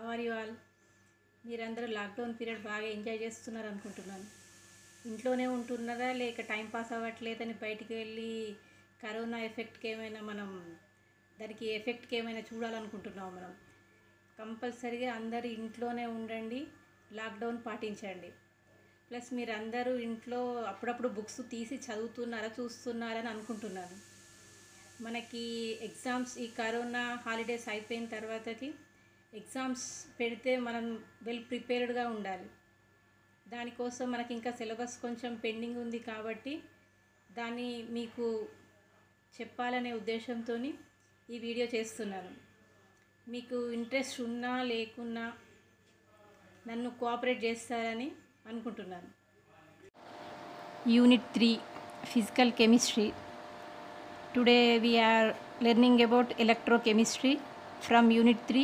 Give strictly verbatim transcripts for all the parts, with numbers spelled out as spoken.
How are you all? మీరందరూ lockdown period బాగా enjoy చేస్తున్నారు అనుకుంటున్నాను. ఇంట్లోనే ఉంటున్నారా, లేక టైం పాస్ అవ్వట్లేదని బయటికి వెళ్ళి కరోనా ఎఫెక్ట్కి ఏమైనా మనం దానికి ఎఫెక్ట్కి ఏమైనా చూడాలనుకుంటున్నాం మనం. కంపల్సరీగా అందరూ ఇంట్లోనే ఉండండి, లాక్డౌన్ పాటించండి. ప్లస్ మీరు అందరూ ఇంట్లో అప్పుడప్పుడు బుక్స్ తీసి చదువుతున్నారా, చూస్తున్నారని అనుకుంటున్నాను. మనకి ఎగ్జామ్స్ ఈ కరోనా హాలిడేస్ అయిపోయిన తర్వాతకి ఎగ్జామ్స్ పెడితే మనం వెల్ ప్రిపేర్డ్గా ఉండాలి. దానికోసం మనకి ఇంకా సిలబస్ కొంచెం పెండింగ్ ఉంది కాబట్టి దాన్ని మీకు చెప్పాలనే ఉద్దేశంతో ఈ వీడియో చేస్తున్నాను. మీకు ఇంట్రెస్ట్ ఉన్నా లేకున్నా నన్ను కోఆపరేట్ చేస్తారని అనుకుంటున్నాను. Unit three physical chemistry. Today we are learning about electrochemistry from unit three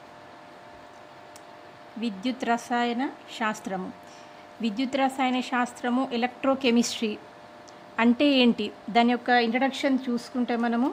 విద్యుత్ రసాయన శాస్త్రము. విద్యుత్ రసాయన శాస్త్రము ఎలక్ట్రోకెమిస్ట్రీ అంటే ఏంటి, దాని యొక్క ఇంట్రడక్షన్ చూసుకుంటే మనము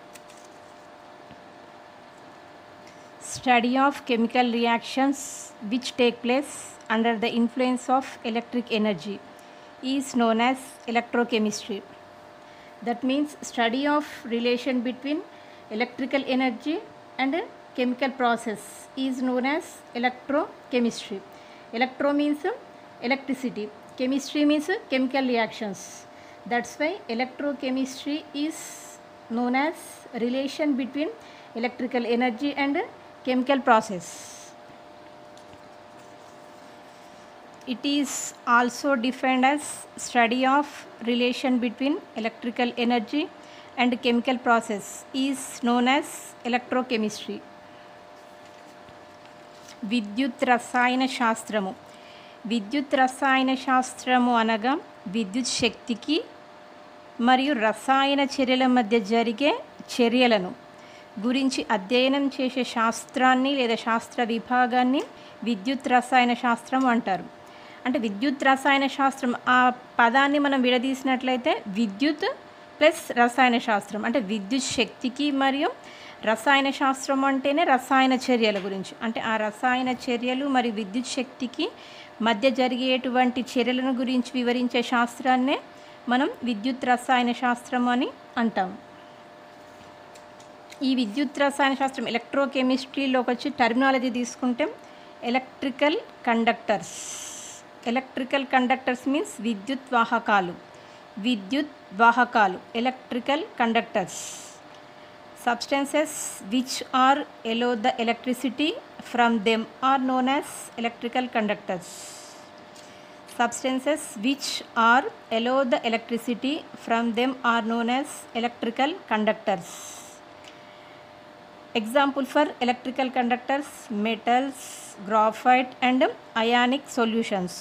study of chemical reactions which take place under the influence of electric energy is known as electrochemistry. That means study of relation between electrical energy and chemical process is known as electrochemistry. Electro means electricity, chemistry means chemical reactions. That's why electrochemistry is known as relation between electrical energy and chemical process. It is also defined as study of relation between electrical energy and chemical process is known as electrochemistry. విద్యుత్ రసాయన శాస్త్రము. విద్యుత్ రసాయన శాస్త్రము అనగా విద్యుత్ శక్తికి మరియు రసాయన చర్యల మధ్య జరిగే చర్యలను గురించి అధ్యయనం చేసే శాస్త్రాన్ని లేదా శాస్త్ర విభాగాన్ని విద్యుత్ రసాయన శాస్త్రం అంటారు. అంటే విద్యుత్ రసాయన శాస్త్రం ఆ పదాన్ని మనం విడదీసినట్లయితే విద్యుత్ ప్లస్ రసాయన శాస్త్రం అంటే విద్యుత్ శక్తికి మరియు రసాయన శాస్త్రం అంటేనే రసాయన చర్యల గురించి, అంటే ఆ రసాయన చర్యలు మరియు విద్యుత్ శక్తికి మధ్య జరిగేటువంటి చర్యలను గురించి వివరించే శాస్త్రాన్నే మనం విద్యుత్ రసాయన శాస్త్రం అని అంటాం. ఈ విద్యుత్ రసాయన శాస్త్రం ఎలక్ట్రోకెమిస్ట్రీలోకి వచ్చి టర్మినాలజీ తీసుకుంటే electrical conductors. Electrical conductors means విద్యుత్ వాహకాలు. విద్యుత్ వాహకాలు electrical conductors. Substances which are allow the electricity from them are known as electrical conductors. Substances which are allow the electricity from them are known as electrical conductors. Example for electrical conductors: metals, graphite and ionic solutions.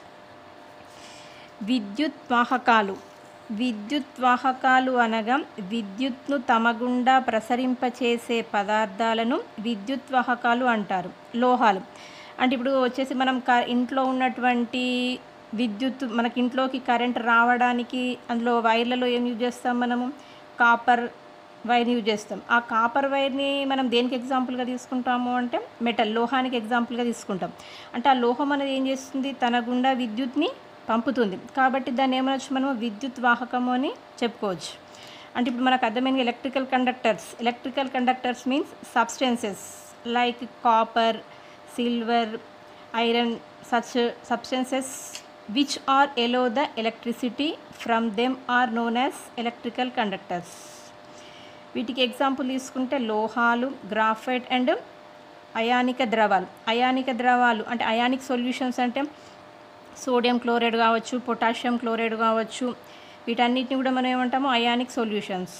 విద్యుత్ వాహకాలు. విద్యుత్ వాహకాలు అనగా విద్యుత్ను తమ గుండా ప్రసరింపచేసే పదార్థాలను విద్యుత్ వాహకాలు అంటారు. లోహాలు అంటే ఇప్పుడు వచ్చేసి మనం క ఇంట్లో ఉన్నటువంటి విద్యుత్ మనకి ఇంట్లోకి కరెంట్ రావడానికి అందులో వైర్లలో ఏం యూజ్ చేస్తాం మనము, కాపర్ వైర్ యూజ్ చేస్తాం. ఆ కాపర్ వైర్ని మనం దేనికి ఎగ్జాంపుల్గా తీసుకుంటాము అంటే మెటల్ లోహానికి ఎగ్జాంపుల్గా తీసుకుంటాం. అంటే ఆ లోహం అనేది ఏం చేస్తుంది, తన గుండా విద్యుత్ని పంపుతుంది. కాబట్టి దాన్ని ఏమనొచ్చు మనం విద్యుత్ వాహకము అని చెప్పుకోవచ్చు. అంటే ఇప్పుడు మనకు అర్థమైన electrical conductors. Electrical conductors means substances like copper, silver, iron such substances which are allow the electricity from them are known as electrical conductors. వీటికి ఎగ్జాంపుల్ తీసుకుంటే లోహాలు, గ్రాఫైట్ అండ్ అయానిక ద్రవాలు. అయానిక ద్రవాలు అంటే అయానిక్ సొల్యూషన్స్ అంటే సోడియం క్లోరైడ్ కావచ్చు, పొటాషియం క్లోరైడ్ కావచ్చు, వీటన్నిటిని కూడా మనం ఏమంటాము ionic solutions.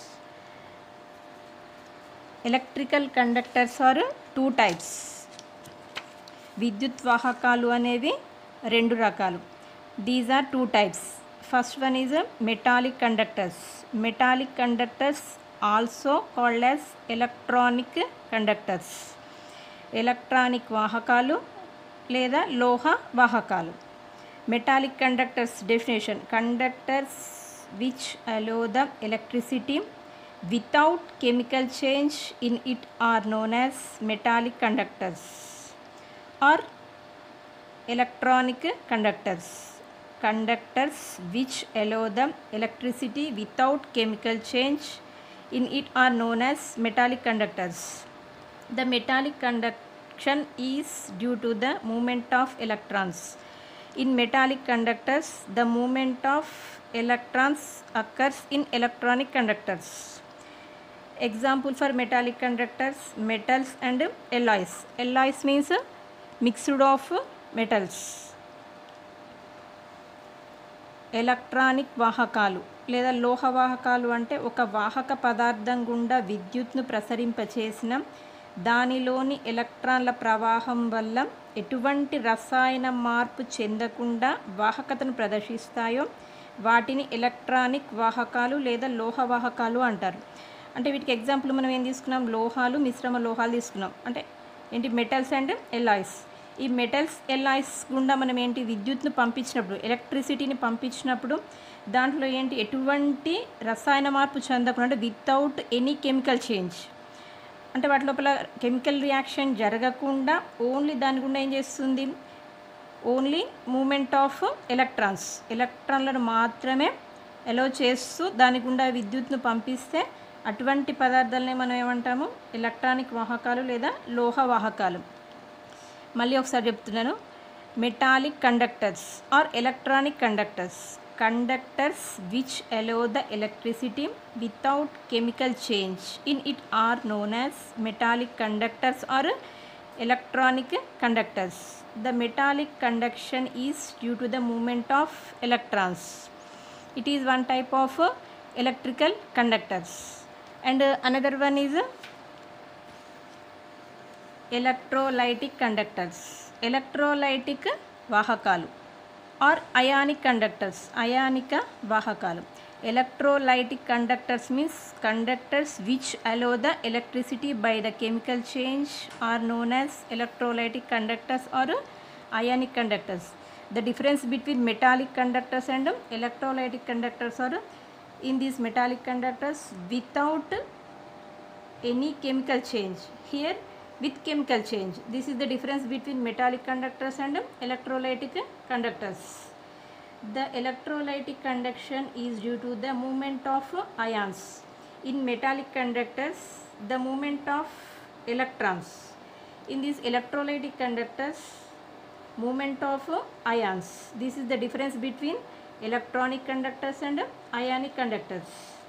Electrical conductors are two types. విద్యుత్ వాహకాలు అనేవి రెండు రకాలు. These are two types. First one is metallic conductors. Metallic conductors also called as electronic conductors. Electronic వాహకాలు లేదా లోహ వాహకాలు. Metallic conductors definition: conductors which allow the electricity without chemical change in it are known as metallic conductors. or electronic conductors. Conductors which allow the electricity without chemical change in it are known as metallic conductors. The metallic conduction is due to the movement of electrons. In metallic conductors, the movement of electrons occurs in electronic conductors. Example for metallic conductors: metals and alloys. Alloys means mixed of metals. Electronic వాహకాలు లేదా లోహ వాహకాలు అంటే ఒక వాహక పదార్థం గుండా విద్యుత్ను ప్రసరింపచేసిన దానిలోని ఎలక్ట్రాన్ల ప్రవాహం వల్ల ఎటువంటి రసాయన మార్పు చెందకుండా వాహకతను ప్రదర్శిస్తాయో వాటిని ఎలక్ట్రానిక్ వాహకాలు లేదా లోహ వాహకాలు అంటారు. అంటే వీటికి ఎగ్జాంపుల్ మనం ఏం తీసుకున్నాం? లోహాలు, మిశ్రమ లోహాలు తీసుకున్నాం. అంటే ఏంటి? Metals and alloys. ఈ మెటల్స్, ఎలాయిస్ గుండా మనం ఏంటి? విద్యుత్ను పంపించినప్పుడు, ఎలక్ట్రిసిటీని పంపించినప్పుడు దాంట్లో ఏంటి? ఎటువంటి రసాయన మార్పు చెందకుండా, అంటే వితౌట్ ఎనీ కెమికల్ చేంజ్, అంటే వాటి లోపల కెమికల్ రియాక్షన్ జరగకుండా ఓన్లీ దాని గుండా ఏం చేస్తుంది? ఓన్లీ మూమెంట్ ఆఫ్ ఎలక్ట్రాన్స్, ఎలక్ట్రాన్లను మాత్రమే ఎలో చేస్తూ దాని గుండా విద్యుత్ను పంపిస్తే అటువంటి పదార్థాలనే మనం ఏమంటాము? ఎలక్ట్రానిక్ వాహకాలు లేదా లోహ వాహకాలు. మళ్ళీ ఒకసారి చెప్తున్నాను. Metallic conductors or electronic conductors. Conductors which allow the electricity without chemical change in it are known as metallic conductors or electronic conductors. The metallic conduction is due to the movement of electrons. It is one type of electrical conductors. And uh, another one is uh, electrolytic conductors. Electrolytic vahakalu or ionic conductors. Ionica vahakalu. Electrolytic conductors means conductors which allow the electricity by the chemical change are known as electrolytic conductors or uh, ionic conductors. The difference between metallic conductors and uh, electrolytic conductors are uh, in these metallic conductors without any chemical change, here with chemical change. This is the difference between metallic conductors and electrolytic conductors. The electrolytic conduction is due to the movement of ions. In metallic conductors, the movement of electrons. In these electrolytic conductors, movement of ions. This is the difference between electronic conductors and ionic conductors.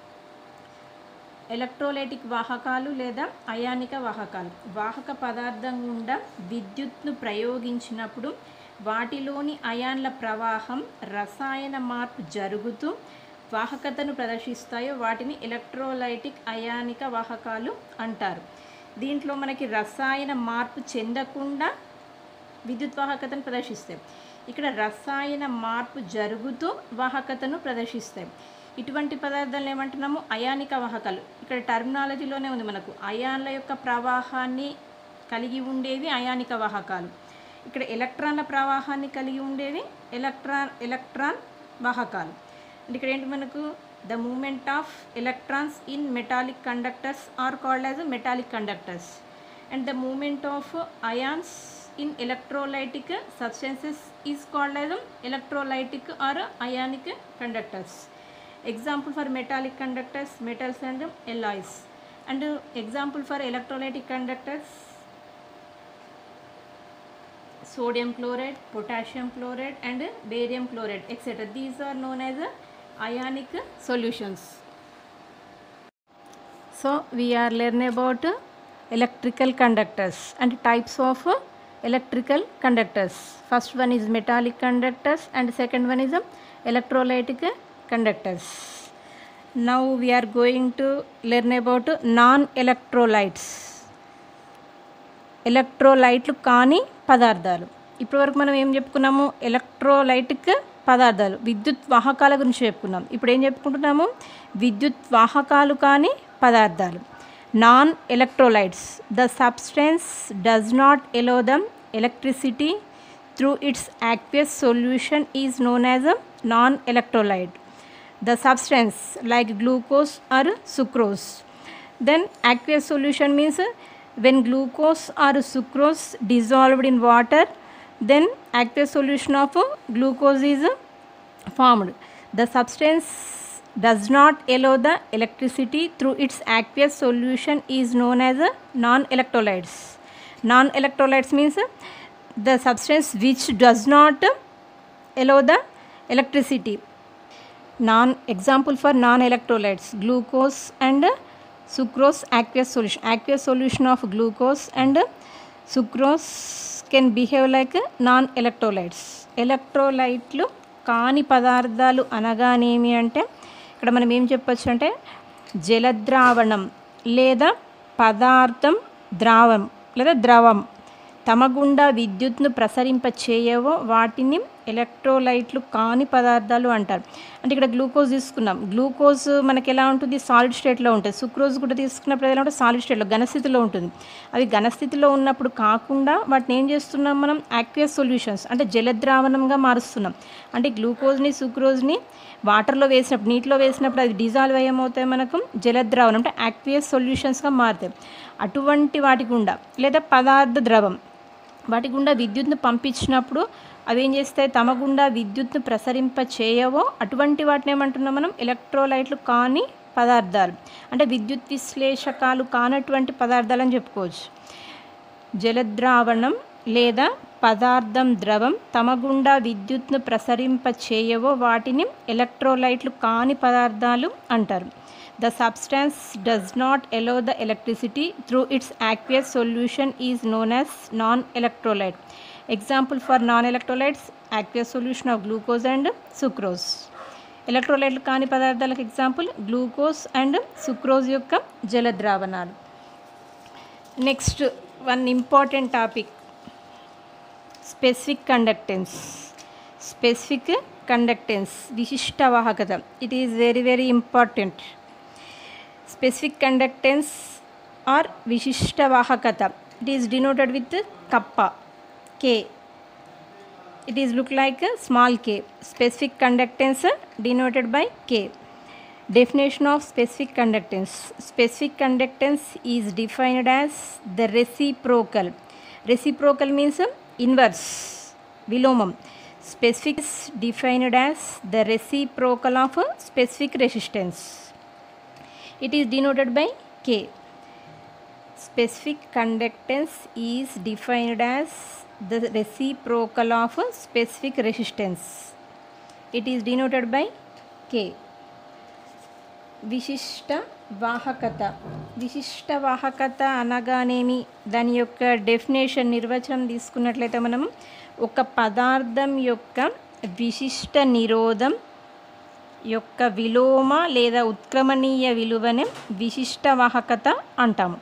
Electrolytic వాహకాలు లేదా అయానిక వాహకాలు. వాహక పదార్థం గుండా విద్యుత్ను ప్రయోగించినప్పుడు వాటిలోని అయాన్ల ప్రవాహం రసాయన మార్పు జరుగుతూ వాహకతను ప్రదర్శిస్తాయో వాటిని ఎలక్ట్రోలైటిక్ అయానిక వాహకాలు అంటారు. దీంట్లో మనకి రసాయన మార్పు చెందకుండా విద్యుత్ వాహకతను ప్రదర్శిస్తాయి. ఇక్కడ రసాయన మార్పు జరుగుతూ వాహకతను ప్రదర్శిస్తాయి. ఇటువంటి పదార్థాలను ఏమంటున్నాము? అయానిక వాహకాలు. ఇక్కడ టర్మినాలజీలోనే ఉంది మనకు. అయాన్ల యొక్క ప్రవాహాన్ని కలిగి ఉండేవి అయానిక వాహకాలు. ఇక్కడ ఎలక్ట్రాన్ల ప్రవాహాన్ని కలిగి ఉండేవి ఎలక్ట్రాన్ ఎలక్ట్రాన్ వాహకాలు. అంటే ఇక్కడ ఏంటి మనకు? The movement of electrons in metallic conductors are called as metallic conductors and the movement of ions in electrolytic substances is called as electrolytic or ionic conductors. Example for metallic conductors: metals and alloys. And example for electrolytic conductors: sodium chloride, potassium chloride and barium chloride, et cetera. These are known as ionic solutions. So we are learning about electrical conductors and types of electrical conductors. First one is metallic conductors and second one is electrolytic conductors. Now we are going to learn about non-electrolytes. ఎలక్ట్రోలైట్లు కాని పదార్థాలు. ఇప్పటివరకు మనం ఏం చెప్పుకున్నాము? Electrolytic పదార్థాలు, విద్యుత్ వాహకాల గురించి చెప్పుకున్నాం. ఇప్పుడు ఏం చెప్పుకుంటున్నాము? విద్యుత్ వాహకాలు కాని పదార్థాలు. Non-electrolytes. The substance does not allow the electricity through its aqueous solution is known as a non-electrolyte. The substance like glucose or sucrose. Then aqueous solution means When glucose or sucrose dissolved in water, then aqueous solution of glucose is formed. The substance does not allow the electricity through its aqueous solution is known as non-electrolytes. Non-electrolytes means the substance which does not allow the electricity. Non example for non-electrolytes: glucose and sucrose aqueous solution. Aqueous solution of glucose and sucrose can behave like non-electrolytes. ఎలక్ట్రోలైట్లు కాని పదార్థాలు అనగానేమి అంటే ఇక్కడ మనం ఏం చెప్పొచ్చు అంటే జలద్రావణం లేదా పదార్థం ద్రావం లేదా ద్రవం తమ గుండా విద్యుత్ను ప్రసరింప చేయవో వాటిని ఎలక్ట్రోలైట్లు కాని పదార్థాలు అంటారు. అంటే ఇక్కడ గ్లూకోజ్ తీసుకున్నాం, గ్లూకోజ్ మనకి ఎలా ఉంటుంది, సాలిడ్ స్టేట్లో ఉంటుంది. సుక్రోజ్ కూడా తీసుకున్నప్పుడు ఎలా ఉంటుంది, సాలిడ్ స్టేట్లో ఘనస్థితిలో ఉంటుంది. అవి ఘనస్థితిలో ఉన్నప్పుడు కాకుండా వాటిని ఏం చేస్తున్నాం మనం, యాక్వియస్ సొల్యూషన్స్ అంటే జలద్రావణంగా మారుస్తున్నాం. అంటే గ్లూకోజ్ని సుక్రోజ్ని వాటర్లో వేసినప్పుడు, నీటిలో వేసినప్పుడు అది డిజాల్వ్ అయ్యేమవుతాయి, మనకు జలద్రావణం అంటే యాక్వియస్ సొల్యూషన్స్గా మారుతాయి. అటువంటి వాటి గుండా లేదా పదార్థ ద్రవం వాటి గుండా విద్యుత్ను పంపించినప్పుడు అవి ఏం చేస్తాయి, తమ గుండా విద్యుత్ను ప్రసరింప చేయవో అటువంటి వాటిని ఏమంటున్నాం మనం, ఎలక్ట్రోలైట్లు కాని పదార్థాలు అంటే విద్యుత్ విశ్లేషకాలు కానటువంటి పదార్థాలు అని చెప్పుకోవచ్చు. జలద్రావణం లేదా పదార్థం ద్రవం తమ గుండా విద్యుత్ను ప్రసరింప చేయవో వాటిని ఎలక్ట్రోలైట్లు కాని పదార్థాలు అంటారు. The substance does not allow the electricity through its aqueous solution is known as non-electrolyte. Example for non-electrolytes: aqueous solution of glucose and sucrose. ఎలక్ట్రోలైట్లు కాని పదార్థాలకు ఎగ్జాంపుల్ గ్లూకోజ్ అండ్ సుక్రోజ్ యొక్క జలద్రావణాలు. Next one important topic, specific conductance. Specific conductance విశిష్ట వాహకత. It is very very important. Specific conductance or vishishta vahakata, it is denoted with kappa, K. It is look like a small k. Specific conductance denoted by K. Definition of specific conductance. Specific conductance is defined as the reciprocal. Reciprocal means inverse, vilomam. Specific is defined as the reciprocal of specific resistance. It is denoted by K. Specific conductance is defined as the reciprocal of specific resistance. It is denoted by K. విశిష్ట వాహకత. విశిష్ట వాహకత అనగానేమి, దాని యొక్క definition నిర్వచనం తీసుకున్నట్లయితే మనం ఒక పదార్థం యొక్క విశిష్ట నిరోధం యొక్క విలోమ లేదా ఉత్క్రమణీయ విలువనే విశిష్ట వాహకత అంటాము.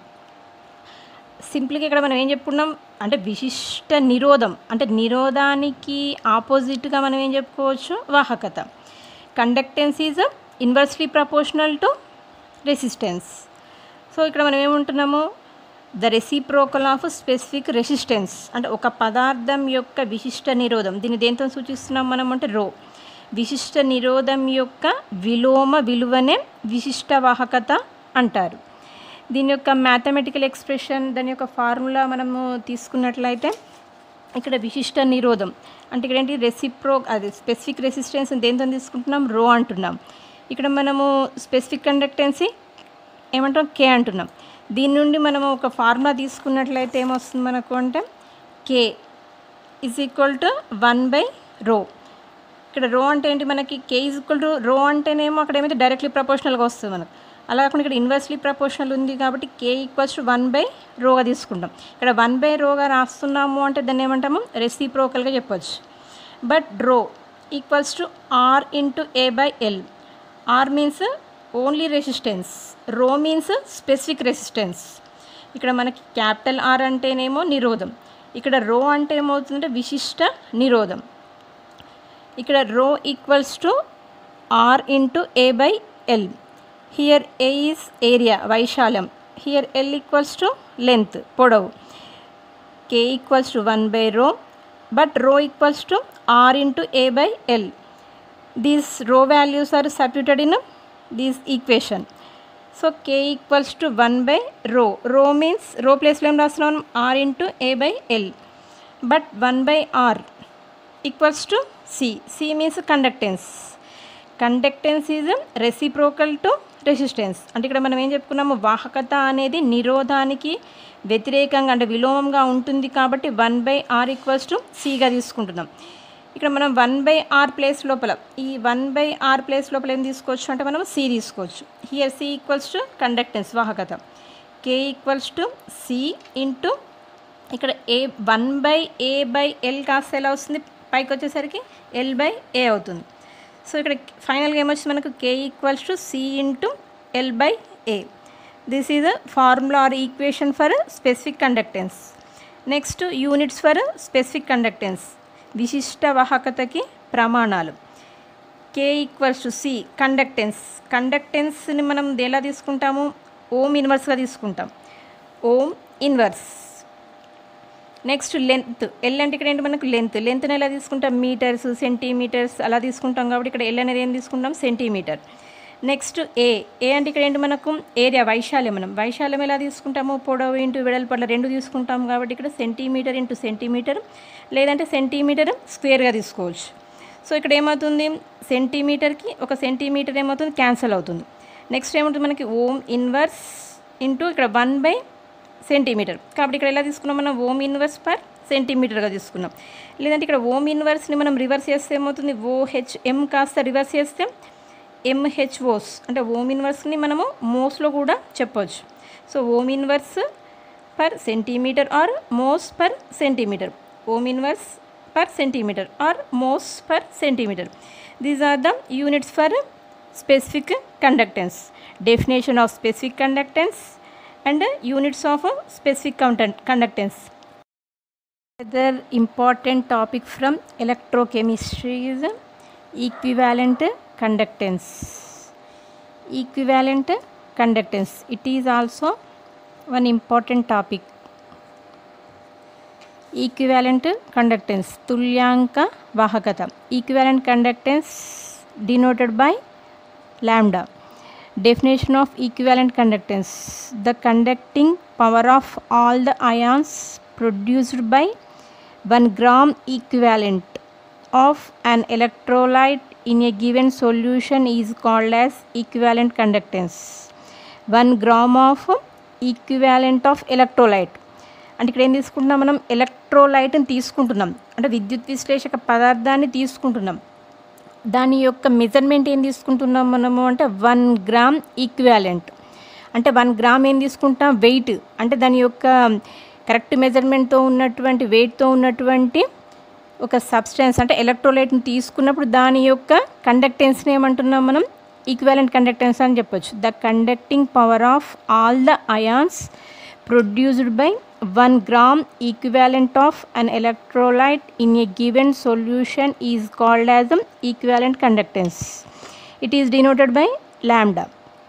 సింపుల్గా ఇక్కడ మనం ఏం చెప్పుకున్నాం అంటే విశిష్ట నిరోధం అంటే నిరోధానికి ఆపోజిట్గా మనం ఏం చెప్పుకోవచ్చు, వాహకత. Conductance is inversely proportional to resistance. So ఇక్కడ మనం ఏమంటున్నాము, the reciprocal of specific resistance అంటే ఒక పదార్థం యొక్క విశిష్ట నిరోధం. దీన్ని దేంతో సూచిస్తున్నాం మనం అంటే రో. విశిష్ట నిరోధం యొక్క విలోమ విలువనే విశిష్ట వాహకత అంటారు. దీని యొక్క మ్యాథమెటికల్ ఎక్స్ప్రెషన్, దాని యొక్క ఫార్ములా మనము తీసుకున్నట్లయితే ఇక్కడ విశిష్ట నిరోధం అంటే ఇక్కడ ఏంటి, రెసిప్రో అది స్పెసిఫిక్ రెసిస్టెన్స్ దేంతో తీసుకుంటున్నాం, రో అంటున్నాం. ఇక్కడ మనము స్పెసిఫిక్ కండక్టెన్సీ ఏమంటాం, కే అంటున్నాం. దీని నుండి మనము ఒక ఫార్ములా తీసుకున్నట్లయితే ఏమొస్తుంది మనకు అంటే K is equal to one by rho. ఇక్కడ రో అంటే ఏంటి, మనకి కే ఈజ్ ఈక్వల్ టు రో అంటేనేమో అక్కడ ఏమైతే డైరెక్ట్లీ ప్రపోర్షనల్గా వస్తుంది మనకు. అలా కాకుండా ఇక్కడ ఇన్వర్స్లీ ప్రపోర్షనల్ ఉంది కాబట్టి K equals to one by రోగా తీసుకుంటాం. ఇక్కడ వన్ బై రోగా రాస్తున్నాము అంటే దాన్ని ఏమంటాము, రెసిప్రోకల్గా చెప్పొచ్చు. But rho equals to R into A by L. R means only resistance, rho means specific resistance. ఇక్కడ మనకి క్యాపిటల్ ఆర్ అంటేనేమో నిరోధం, ఇక్కడ రో అంటే ఏమవుతుందంటే విశిష్ట నిరోధం. ఇక్కడ rho equals to R into A by L. Here A is area వైశాల్యం, here L equals to length పొడవు. K equals to one by rho but rho equals to R into A by L. These rho values are substituted in this equation. So K equals to one by rho. Rho means rho ప్లేస్లో ఏం రాస్తున్నాం R into A by L. But one by R equals to C. C means conductance. Conductance is reciprocal to resistance. అంటే ఇక్కడ మనం ఏం చెప్పుకున్నాము, వాహకత అనేది నిరోధానికి వ్యతిరేకంగా అంటే విలోమంగా ఉంటుంది కాబట్టి one by R equals to సిగా తీసుకుంటున్నాం. ఇక్కడ మనం వన్ బై ఆర్ ప్లేస్ లోపల ఈ వన్ బై ఆర్ ప్లేస్ లోపల ఏం తీసుకోవచ్చు అంటే మనం సి తీసుకోవచ్చు. Here C equals to conductance వాహకత. K equals to C into ఇక్కడ A one by A by L కాస్త ఎలా వస్తుంది పైకి వచ్చేసరికి ఎల్ బై ఏ అవుతుంది. సో ఇక్కడ ఫైనల్గా ఏమొచ్చింది మనకు K equals to C into L by A. This is a formula or equation for specific conductance. Next units for specific conductance. విశిష్ట వాహకతకి ప్రమాణాలు. K equals to C conductance. కండక్టెన్స్ని మనం ఎలా తీసుకుంటాము, ఓమ్ ఇన్వర్స్గా తీసుకుంటాం. Ohm inverse. Next length. L అంటే ఇక్కడ ఏంటి మనకు లెంత్. లెంత్ని ఎలా తీసుకుంటాం, మీటర్స్ సెంటీమీటర్స్ అలా తీసుకుంటాం కాబట్టి ఇక్కడ ఎల్ అనేది ఏం తీసుకుంటాం సెంటీమీటర్. నెక్స్ట్ ఏ. ఏ అంటే ఇక్కడ ఏంటి మనకు ఏరియా వైశాల్యం. మనం వైశాల్యం ఎలా తీసుకుంటాము, పొడవు ఇంటూ వెడల్పు అట్లా రెండు తీసుకుంటాం కాబట్టి ఇక్కడ సెంటీమీటర్ ఇంటూ సెంటీమీటర్ లేదంటే సెంటీమీటర్ స్క్వేర్గా తీసుకోవచ్చు. సో ఇక్కడ ఏమవుతుంది సెంటీమీటర్కి ఒక సెంటీమీటర్ ఏమవుతుంది క్యాన్సిల్ అవుతుంది. నెక్స్ట్ ఏముంటుంది మనకి ఓమ్ ఇన్వర్స్ ఇంటూ ఇక్కడ వన్ బై సెంటీమీటర్ కాబట్టి ఇక్కడ ఎలా తీసుకున్నాం మనం ఓమ్ ఇన్వర్స్ పర్ సెంటీమీటర్గా తీసుకున్నాం. లేదంటే ఇక్కడ ఓమ్ ఇన్వర్స్ని మనం రివర్స్ చేస్తే ఏమవుతుంది ఓహెచ్ ఎం కాస్త రివర్స్ చేస్తే ఎంహెచ్ఓస్ అంటే ఓమ్ ఇన్వర్స్ని మనము మోస్లో కూడా చెప్పవచ్చు. So ohm inverse per centimetre or mhos per centimetre. Ohm inverse per centimetre or mhos per centimetre. These are the units for specific conductance. Definition of specific conductance and units of a specific conductance. Another important topic from electrochemistry is equivalent conductance. Equivalent conductance. It is also one important topic. Equivalent conductance. Tulyanka Vahakata. Equivalent conductance denoted by lambda. Definition of equivalent conductance. The conducting power of all the ions produced by one gram equivalent of an electrolyte in a given solution is called as equivalent conductance. one gram of equivalent of electrolyte. అంటే ఇక్కడ ఏం తీసుకుంటున్నాం మనం ఎలక్ట్రోలైట్ని తీసుకుంటున్నాం అంటే విద్యుత్ విశ్లేషక పదార్థాన్ని తీసుకుంటున్నాం. దాని యొక్క మెజర్మెంట్ ఏం తీసుకుంటున్నాం మనము అంటే వన్ గ్రామ్ ఈక్వాలెంట్. అంటే వన్ గ్రామ్ ఏం తీసుకుంటాం వెయిట్ అంటే దాని యొక్క కరెక్ట్ మెజర్మెంట్తో ఉన్నటువంటి వెయిట్తో ఉన్నటువంటి ఒక సబ్స్టెన్స్ అంటే ఎలక్ట్రోలైట్ని తీసుకున్నప్పుడు దాని యొక్క కండక్టెన్స్ని ఏమంటున్నాం మనం ఈక్వాలెంట్ కండక్టెన్స్ అని చెప్పొచ్చు. The conducting power of all the ions produced by one gram equivalent of an electrolyte in a given solution is called as the equivalent conductance. It is denoted by lambda.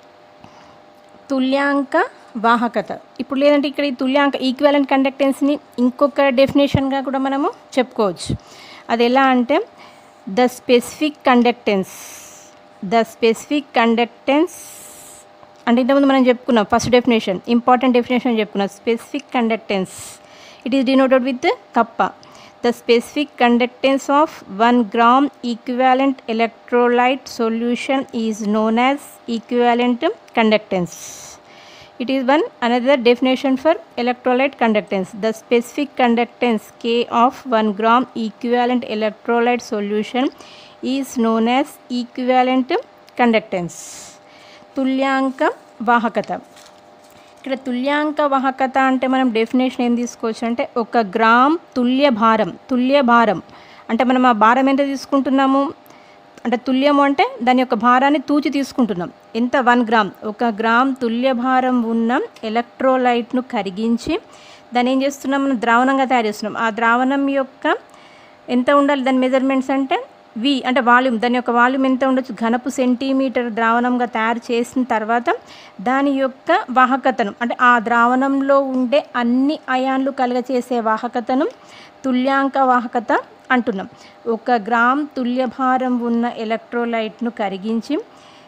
తుల్యాంక వాహకత. ఇప్పుడు లేదంటే ఇక్కడ ఈ తుల్యాంక equivalent కండక్టెన్స్ని ఇంకొక డెఫినేషన్గా కూడా మనము చెప్పుకోవచ్చు. అది ఎలా అంటే the specific conductance. The specific conductance అంటే ఇంతకుముందు మనం చెప్పుకున్నాం ఫస్ట్ డెఫినేషన్ ఇంపార్టెంట్ డెఫినేషన్ చెప్పుకున్నాం specific conductance. It is denoted with kappa. The specific conductance of one gram equivalent electrolyte solution is known as equivalent conductance. It is one another definition for electrolyte conductance. The specific conductance K of one gram equivalent electrolyte solution is known as equivalent conductance. తుల్యాంక వాహకత. ఇక్కడ తుల్యాంక వాహకత అంటే మనం definition ఏం తీసుకోవచ్చు అంటే ఒక గ్రామ్ తుల్య భారం. తుల్య భారం అంటే మనం ఆ భారం ఎంత తీసుకుంటున్నాము అంటే తుల్యము అంటే దాని యొక్క భారాన్ని తూచి తీసుకుంటున్నాం. ఎంత వన్ గ్రామ్ ఒక గ్రామ్ తుల్య భారం ఉన్న ఎలక్ట్రోలైట్ను కరిగించి దాన్ని ఏం చేస్తున్నాం మనం ద్రావణంగా తయారు చేస్తున్నాం. ఆ ద్రావణం యొక్క ఎంత ఉండాలి దాని మెజర్మెంట్స్ అంటే వి అంటే వాల్యూమ్. దాని యొక్క వాల్యూమ్ ఎంత ఉండొచ్చు ఘనపు సెంటీమీటర్ ద్రావణంగా తయారు చేసిన తర్వాత దాని యొక్క వాహకతను అంటే ఆ ద్రావణంలో ఉండే అన్ని అయాన్లు కలుగచేసే వాహకతను తుల్యాంక వాహకత అంటున్నాం. ఒక గ్రామ్ తుల్య భారం ఉన్న ఎలక్ట్రోలైట్ను కరిగించి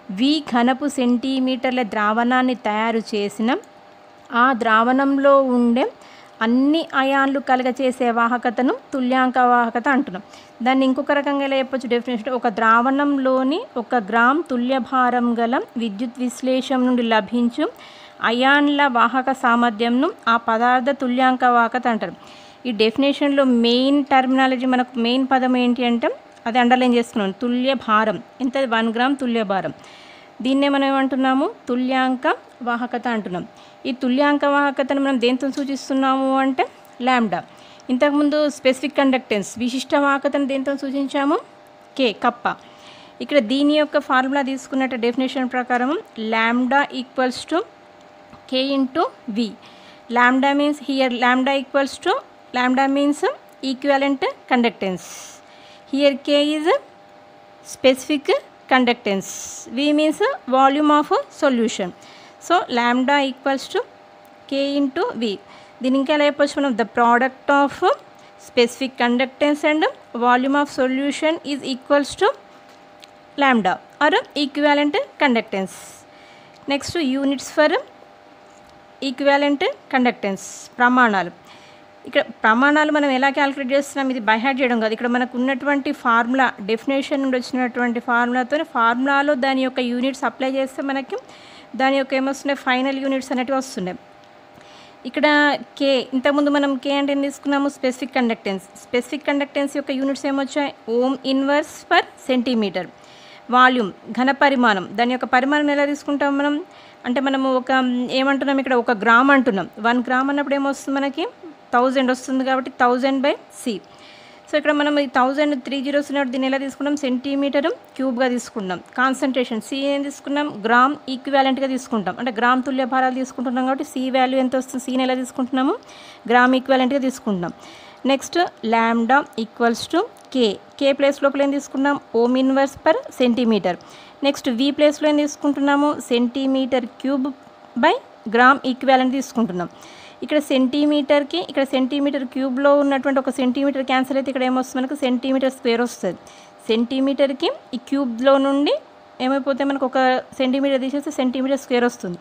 వి ఘనపు సెంటీమీటర్ల ద్రావణాన్ని తయారు చేసిన ఆ ద్రావణంలో ఉండే అన్ని అయాన్లు కలగచేసే వాహకతను తుల్యాంక వాహకత అంటున్నాం. దాన్ని ఇంకొక రకంగా ఎలా చెప్పొచ్చు డెఫినేషన్, ఒక ద్రావణంలోని ఒక గ్రామ్ తుల్యభారం గల విద్యుత్ విశ్లేషం నుండి లభించు అయాన్ల వాహక సామర్థ్యంను ఆ పదార్థ తుల్యాంక వాహకత అంటారు. ఈ డెఫినేషన్లో మెయిన్ టర్మినాలజీ మనకు మెయిన్ పదం ఏంటి అంటే అది అండర్లైన్ చేస్తున్నాం, తుల్య భారం. ఎంత? వన్ గ్రామ్ తుల్య భారం. దీన్నే మనం ఏమంటున్నాము? తుల్యాంక వాహకత అంటున్నాం. ఈ తుల్యాంక వాహకతను మనం దేంతో సూచిస్తున్నాము అంటే ల్యాండా. ఇంతకుముందు స్పెసిఫిక్ కండక్టెన్స్ విశిష్ట వాహకతను దేంతో సూచించాము? కే, కప్ప. ఇక్కడ దీని యొక్క ఫార్ములా తీసుకున్నట్టు డెఫినేషన్ ప్రకారం lambda equals to K into V. Lambda means here lambda equals to lambda means equivalent conductance. Here K is specific conductance, V means volume of solution. So lambda equals to K into V. దీని ఇంకా ఎలా చెప్పొచ్చు మనం? The product of specific conductance and volume of solution is equals to lambda or equivalent conductance. Next units for equivalent conductance, ప్రమాణాలు. ఇక్కడ ప్రమాణాలు మనం ఎలా క్యాలిక్యులేట్ చేస్తున్నాం? ఇది బై హార్ట్ చేయడం కాదు. ఇక్కడ మనకు ఉన్నటువంటి ఫార్ములా డెఫినేషన్ నుండి వచ్చినటువంటి ఫార్ములాతో ఫార్ములాలో దాని యొక్క యూనిట్స్ అప్లై చేస్తే మనకి దాని యొక్క ఏమొస్తున్నాయి? ఫైనల్ యూనిట్స్ అనేటివి వస్తున్నాయి. ఇక్కడ కే, ఇంతకుముందు మనం కే అంటే ఏం తీసుకున్నాము? Specific conductance. స్పెసిఫిక్ కండక్టెన్స్ యొక్క యూనిట్స్ ఏమొచ్చాయి? Ohm inverse per centimetre. Volume ఘన పరిమాణం, దాని యొక్క పరిమాణం ఎలా తీసుకుంటాం మనం అంటే మనము ఒక ఏమంటున్నాం ఇక్కడ? ఒక గ్రామ్ అంటున్నాం. వన్ గ్రామ్ అన్నప్పుడు ఏమొస్తుంది మనకి? థౌజండ్ వస్తుంది కాబట్టి థౌజండ్ బై సి. సో ఇక్కడ మనం ఈ థౌజండ్ త్రీ జీరోస్ ఉన్నట్టు దీన్ని ఎలా తీసుకున్నాం? సెంటీమీటర్ క్యూబ్గా తీసుకున్నాం. కాన్సన్ట్రేషన్ సి ఏం తీసుకున్నాం? గ్రామ్ ఈక్వాలెంట్గా తీసుకుంటాం. అంటే గ్రామ్ తుల్య భారాలు తీసుకుంటున్నాం కాబట్టి సి వాల్యూ ఎంత వస్తుంది? సిని ఎలా తీసుకుంటున్నాము? గ్రామ్ ఈక్వాలెంట్గా తీసుకుంటున్నాం. Next lambda equals to K. K place లోపల ఏం తీసుకున్నాం? Ohm inverse per centimetre. Next V ప్లేస్లో ఏం తీసుకుంటున్నాము? Centimetre cube by gram equivalent తీసుకుంటున్నాం. ఇక్కడ సెంటీమీటర్కి ఇక్కడ సెంటీమీటర్ క్యూబ్లో ఉన్నటువంటి ఒక సెంటీమీటర్ క్యాన్సల్ అయితే ఇక్కడ ఏమొస్తుంది మనకు? సెంటీమీటర్ స్క్వేర్ వస్తుంది. సెంటీమీటర్కి ఈ క్యూబ్లో నుండి ఏమైపోతే మనకు ఒక సెంటీమీటర్ తీసేస్తే సెంటీమీటర్ స్క్వేర్ వస్తుంది.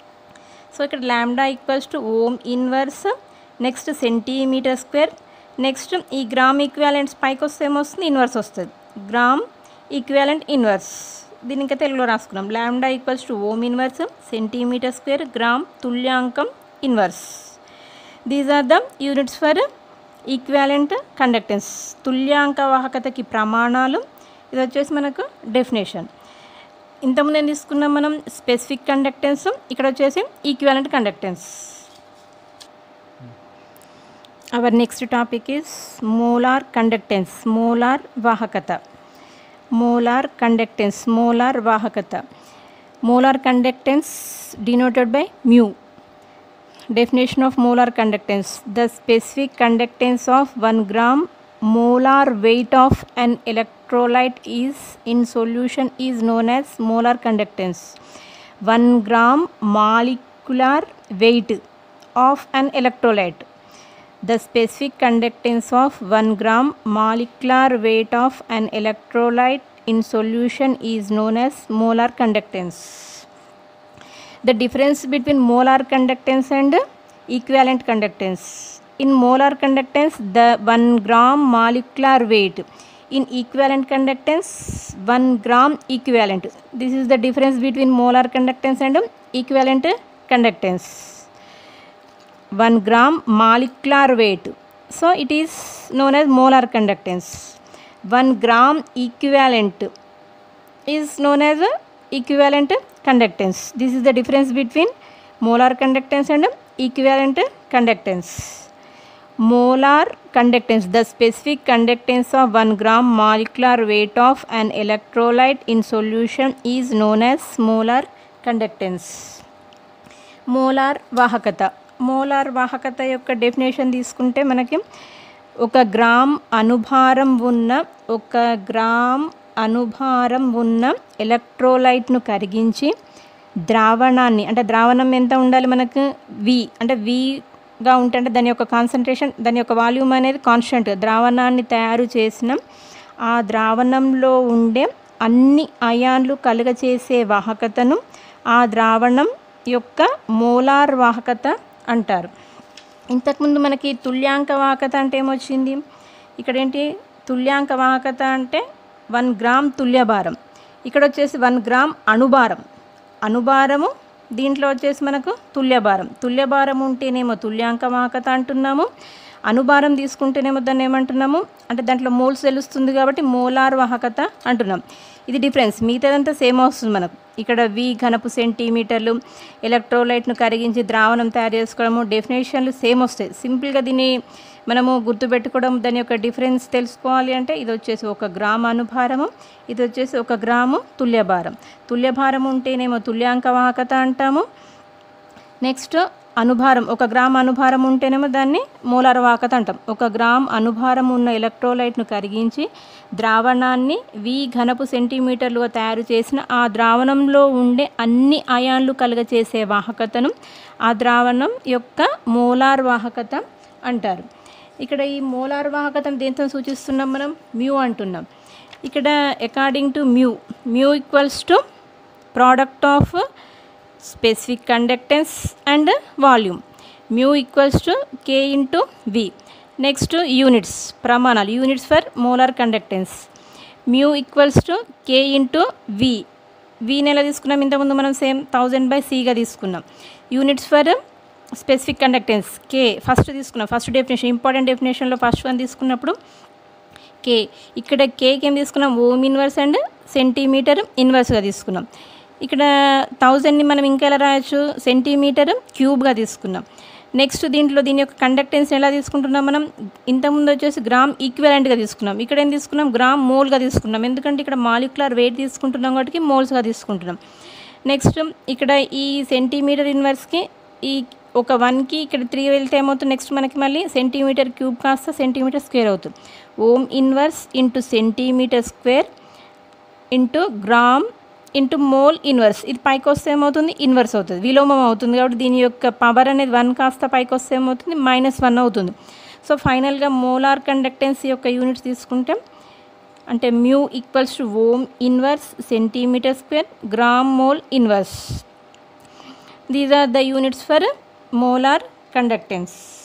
సో ఇక్కడ lambda equals to ohm inverse, next centimetre square, next ఈ గ్రామ్ ఈక్వాలెంట్స్ పైకి వస్తే ఏమొస్తుంది? ఇన్వర్స్ వస్తుంది. Gram equivalent inverse. దీని ఇంకా తెలుగులో రాసుకున్నాం. Lambda equals to ohm inverse, centimetre square, gram తుల్యాంకం inverse. These are the units for equivalent conductance. తుల్యాంక వాహకతకి ప్రమాణాలు. ఇది వచ్చేసి మనకు డెఫినేషన్. ఇంతకుముందు ఏం తీసుకున్నాం మనం? Specific conductance. ఇక్కడ వచ్చేసి equivalent conductance. Our next topic is molar conductance, molar వాహకత. మోలార్ కండక్టెన్స్, మోలార్ వాహకత. Molar conductance denoted by mu. Definition of molar conductance: the specific conductance of one gram molar weight of an electrolyte is in solution is known as molar conductance. one gram molecular weight of an electrolyte. The specific conductance of one gram molecular weight of an electrolyte in solution is known as molar conductance. The difference between molar conductance and equivalent conductance: in molar conductance the one gram molecular weight, in equivalent conductance one gram equivalent. This is the difference between molar conductance and equivalent conductance. one gram molecular weight, so it is known as molar conductance. one gram equivalent is known as equivalent conductance. This is the difference between molar conductance and equivalent conductance. Molar conductance: the specific conductance of one gram molecular weight of an electrolyte in solution is known as molar conductance. molar వాహకత. Molar వాహకత యొక్క definition తీసుకుంటే మనకి ఒక gram అనుభారం ఉన్న ఒక gram అనుభారం ఉన్న ఎలక్ట్రోలైట్ను కరిగించి ద్రావణాన్ని, అంటే ద్రావణం ఎంత ఉండాలి మనకు? వి అంటే విగా ఉంటే అంటే దాని యొక్క కాన్సన్ట్రేషన్, దాని యొక్క వాల్యూమ్ అనేది కాన్స్టెంట్. ద్రావణాన్ని తయారు చేసిన ఆ ద్రావణంలో ఉండే అన్ని అయాన్లు కలుగచేసే వాహకతను ఆ ద్రావణం యొక్క మోలార్ వాహకత అంటారు. ఇంతకుముందు మనకి తుల్యాంక వాహకత అంటే ఏమొచ్చింది, ఇక్కడ ఏంటి తుల్యాంక వాహకత అంటే వన్ గ్రామ్ తుల్యభారం, ఇక్కడ వచ్చేసి వన్ గ్రామ్ అణుభారం. అణుభారము దీంట్లో వచ్చేసి మనకు తుల్యభారం. తుల్యభారం ఉంటేనేమో తుల్యాంక వాహకత అంటున్నాము, అణుభారం తీసుకుంటేనేమో దాన్ని ఏమంటున్నాము అంటే దాంట్లో మోల్స్ తెలుస్తుంది కాబట్టి మోలార్ వాహకత అంటున్నాం. ఇది డిఫరెన్స్, మిగతాదంతా సేమ్ వస్తుంది మనకు. ఇక్కడ వి ఘనపు సెంటీమీటర్లు, ఎలక్ట్రోలైట్ను కరిగించి ద్రావణం తయారు చేసుకోవడము, డెఫినేషన్లు సేమ్ వస్తాయి. సింపుల్గా దీన్ని మనము గుర్తుపెట్టుకోవడం, దాని యొక్క డిఫరెన్స్ తెలుసుకోవాలి అంటే ఇది వచ్చేసి ఒక గ్రాము అణుభారము, ఇది వచ్చేసి ఒక గ్రాము తుల్యభారం. తుల్యభారం ఉంటేనేమో తుల్యాంక వాహకత అంటాము. నెక్స్ట్ అణుభారం, ఒక గ్రామ్ అణుభారం ఉంటేనేమో దాన్ని మోలార్ వాహకత అంటాం. ఒక గ్రామ్ అణుభారం ఉన్న ఎలక్ట్రోలైట్ను కరిగించి ద్రావణాన్ని వి ఘనపు సెంటీమీటర్లుగా తయారు చేసిన ఆ ద్రావణంలో ఉండే అన్ని అయాన్లు కలుగచేసే వాహకతను ఆ ద్రావణం యొక్క మోలార్ వాహకత అంటారు. ఇక్కడ ఈ మోలార్ వాహకతను దేంతో సూచిస్తున్నాం మనం, మ్యూ అంటున్నాం. ఇక్కడ according to mu, mu equals to product of specific conductance and volume. Mu equals to K into V. Next units, ప్రమాణాలు, units for molar conductance. Mu equals to K into V. వీని ఎలా తీసుకున్నాం, ఇంతకుముందు మనం same thousand by సిగా తీసుకున్నాం. Units for specific conductance K first తీసుకున్నాం. First definition, important డెఫినేషన్లో ఫస్ట్ వన్ తీసుకున్నప్పుడు కే. ఇక్కడ కేకి ఏం తీసుకున్నాం, ఓమ్ ఇన్వర్స్ అండ్ సెంటీమీటర్ ఇన్వర్స్గా తీసుకున్నాం. ఇక్కడ థౌజండ్ని మనం ఇంకా ఎలా రాయొచ్చు, సెంటీమీటర్ క్యూబ్గా తీసుకున్నాం. నెక్స్ట్ దీంట్లో దీని యొక్క కండక్టెన్స్ ఎలా తీసుకుంటున్నాం మనం, ఇంతకుముందు వచ్చేసి గ్రామ్ ఈక్వలెంట్గా తీసుకున్నాం. ఇక్కడ ఏం తీసుకున్నాం, గ్రామ్ మోల్గా తీసుకున్నాం. ఎందుకంటే ఇక్కడ మాలిక్యులర్ వెయిట్ తీసుకుంటున్నాం కాబట్టి మోల్స్గా తీసుకుంటున్నాం. నెక్స్ట్ ఇక్కడ ఈ సెంటీమీటర్ ఇన్వర్స్కి ఈ ఒక వన్కి ఇక్కడ త్రీ వెళ్తే ఏమవుతుంది, నెక్స్ట్ మనకి మళ్ళీ సెంటీమీటర్ క్యూబ్ కాస్త సెంటీమీటర్ స్క్వేర్ అవుతుంది. Ohm inverse into centimetre square into gram into mole inverse. ఇది పైకి వస్తే ఏమవుతుంది, ఇన్వర్స్ అవుతుంది, విలోమం అవుతుంది. కాబట్టి దీని యొక్క పవర్ అనేది వన్ కాస్త పైకి వస్తే ఏమవుతుంది, మైనస్ వన్ అవుతుంది. సో ఫైనల్గా మోలార్ కండక్టెన్స్ యొక్క యూనిట్స్ తీసుకుంటే అంటే mu equals to ohm inverse centimetre square gram mole inverse. These are the units for molar conductance.